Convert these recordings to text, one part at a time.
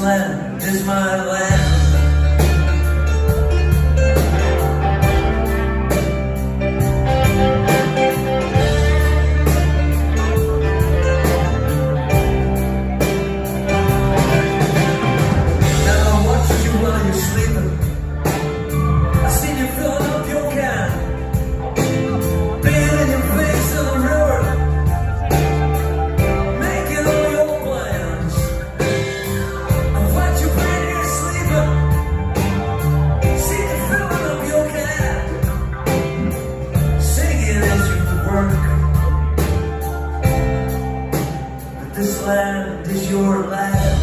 land is my land. This land is your land.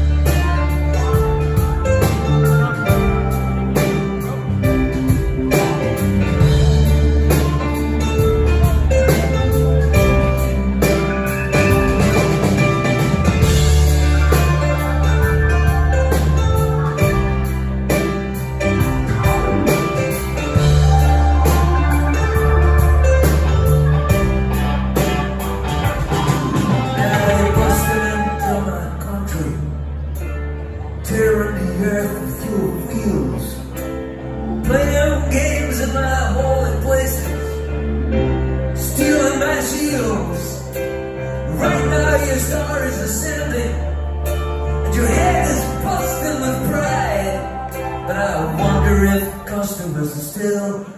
Tearing the earth with your wheels, playing games in my holy places, stealing my shields. Right now your star is ascending, and your head is busting with pride. But I wonder if Custer was still